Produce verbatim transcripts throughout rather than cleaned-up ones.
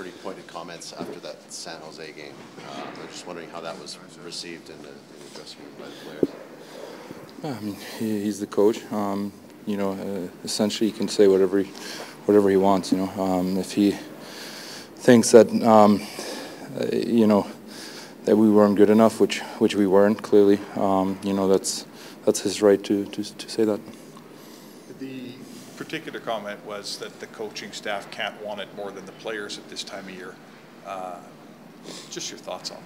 Pretty pointed comments after that San Jose game. Uh, I'm just wondering how that was received in the, in the dressing room by the players. Yeah, I mean, he, he's the coach. Um, you know, uh, essentially he can say whatever he, whatever he wants. You know, um, if he thinks that um, uh, you know that we weren't good enough, which which we weren't clearly, um, you know, that's that's his right to to, to say that. The particular comment was that the coaching staff can't want it more than the players at this time of year. Uh, just your thoughts on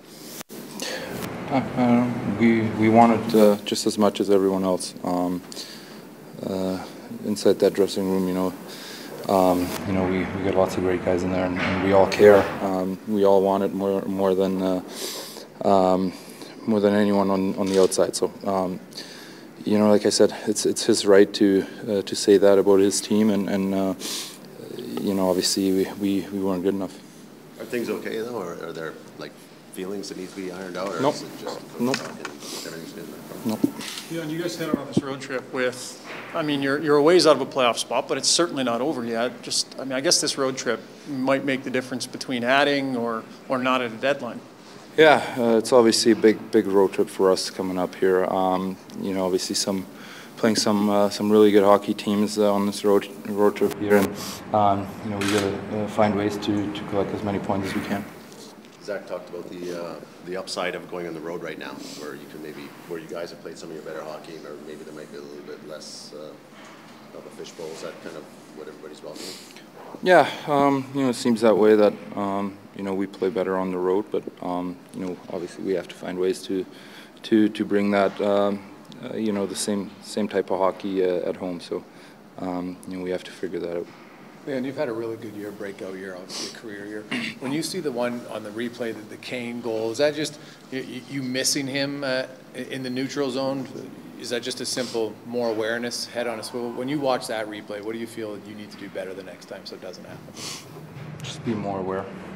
that. Uh, uh, we we want it uh, just as much as everyone else. Um, uh, inside that dressing room, you know, um, you know, we, we got lots of great guys in there, and, and we all care. Um, we all want it more more than uh, um, more than anyone on on the outside. So. Um, You know, like I said, it's it's his right to uh, to say that about his team, and and uh, you know, obviously we, we, we weren't good enough. Are things okay though, or are there like feelings that need to be ironed out, or nope. is it just nope. everything's good? Nope. Yeah, and you guys head out on this road trip with, I mean, you're you're a ways out of a playoff spot, but it's certainly not over yet. Just, I mean, I guess this road trip might make the difference between adding or or not at a deadline. Yeah, uh, it's obviously a big, big road trip for us coming up here. Um, you know, obviously some playing some uh, some really good hockey teams uh, on this road road trip here, and um, you know we got to uh, find ways to, to collect as many points as we can. Zach talked about the uh, the upside of going on the road right now, where you can maybe where you guys have played some of your better hockey, or maybe there might be a little bit less uh, of a fishbowl. Is that kind of what everybody's welcoming? Yeah, um, you know, it seems that way that um, you know we play better on the road, but um, you know obviously we have to find ways to to to bring that um, uh, you know the same same type of hockey uh, at home. So um, you know we have to figure that out. Man, you've had a really good year, breakout year, obviously a career year. When you see the one on the replay, the, the Kane goal, is that just you, you missing him uh, in the neutral zone? Is that just a simple more awareness, head on a swivel? When you watch that replay, what do you feel you need to do better the next time so it doesn't happen? Just be more aware.